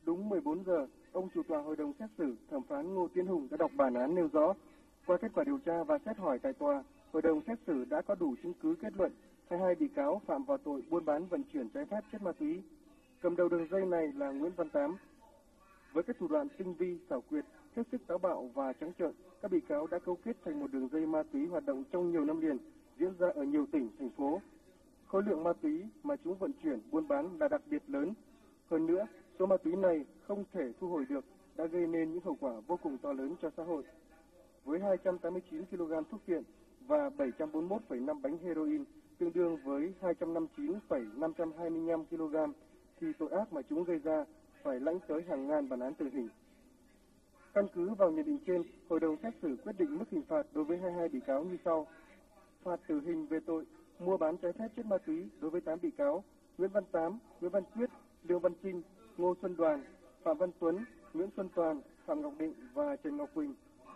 Đúng 14 giờ, ông chủ tọa hội đồng xét xử, thẩm phán Ngô Tiến Hùng đã đọc bản án nêu rõ. Qua kết quả điều tra và xét hỏi tại tòa, hội đồng xét xử đã có đủ chứng cứ kết luận 22 bị cáo phạm vào tội buôn bán vận chuyển trái phép chất ma túy. Cầm đầu đường dây này là Nguyễn Văn Tám. Với các thủ đoạn tinh vi, xảo quyệt, hết sức táo bạo và trắng trợn, các bị cáo đã cấu kết thành một đường dây ma túy hoạt động trong nhiều năm liền, diễn ra ở nhiều tỉnh, thành phố. Khối lượng ma túy mà chúng vận chuyển, buôn bán là đặc biệt lớn. Hơn nữa, số ma túy này không thể thu hồi được đã gây nên những hậu quả vô cùng to lớn cho xã hội. Với 289 kg thuốc viện và 741,5 bánh heroin, tương đương với 259,525 kg, thì tội ác mà chúng gây ra phải lãnh tới hàng ngàn bản án tử hình. Căn cứ vào nhận định trên, hội đồng xét xử quyết định mức hình phạt đối với 22 bị cáo như sau: phạt tử hình về tội mua bán trái phép chất ma túy đối với 8 bị cáo: Nguyễn Văn Tám, Nguyễn Văn Quyết, Lương Văn Trinh, Ngô Xuân Đoàn, Phạm Văn Tuấn, Nguyễn Xuân Toàn, Phạm Ngọc Định và Trần Ngọc Quỳnh.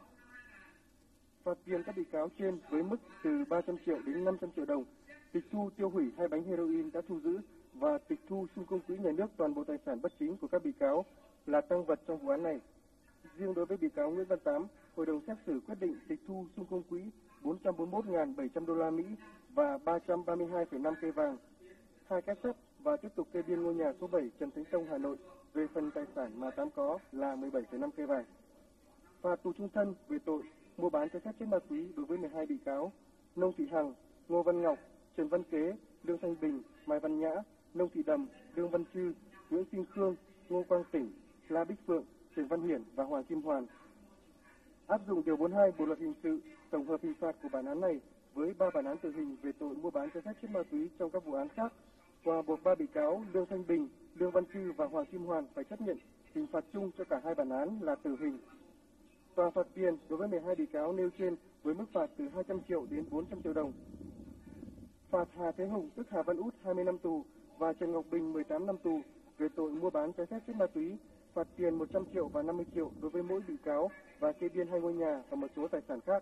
Phạt tiền các bị cáo trên với mức từ 300 triệu đến 500 triệu đồng, tịch thu tiêu hủy 2 bánh heroin đã thu giữ và tịch thu xung công quỹ nhà nước toàn bộ tài sản bất chính của các bị cáo là tang vật trong vụ án này. Riêng đối với bị cáo Nguyễn Văn Tám, hội đồng xét xử quyết định tịch thu xung công quỹ 441.700 đô la Mỹ và 332,5 cây vàng, 2 két sắt và tiếp tục kê biên ngôi nhà số 7 Trần Thánh Tông, Hà Nội về phần tài sản mà Tám có là 17,5 cây vàng. Phạt tù chung thân về tội mua bán trái phép chất ma túy đối với 12 bị cáo: Nông Thị Hằng, Ngô Văn Ngọc, Trần Văn Kế, Lương Thanh Bình, Mai Văn Nhã, Nông Thị Đầm, Lương Văn Trư, Nguyễn Sinh Khương, Ngô Quang Tỉnh, La Bích Phượng, Trần Văn Hiển và Hoàng Kim Hoàn. Áp dụng điều 42 Bộ luật hình sự, tổng hợp hình phạt của bản án này với 3 bản án tử hình về tội mua bán trái phép chất ma túy trong các vụ án khác, tòa buộc 3 bị cáo Lương Thanh Bình, Lương Văn Trư và Hoàng Kim Hoàn phải chấp nhận hình phạt chung cho cả 2 bản án là tử hình. Tòa phạt tiền đối với 12 bị cáo nêu trên với mức phạt từ 200 triệu đến 400 triệu đồng. Phạt Hà Thế Hùng tức Hà Văn Út 20 năm tù và Trần Ngọc Bình 18 năm tù về tội mua bán trái phép chất ma túy, phạt tiền 100 triệu và 50 triệu đối với mỗi bị cáo và kê biên 2 ngôi nhà và một số tài sản khác.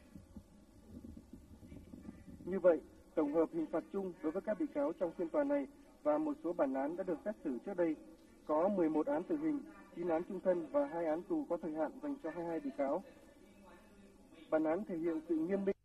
Như vậy, tổng hợp hình phạt chung đối với các bị cáo trong phiên tòa này và một số bản án đã được xét xử trước đây có 11 án tử hình, 9 án chung thân và 2 án tù có thời hạn dành cho 22 bị cáo. Bản án thể hiện sự nghiêm minh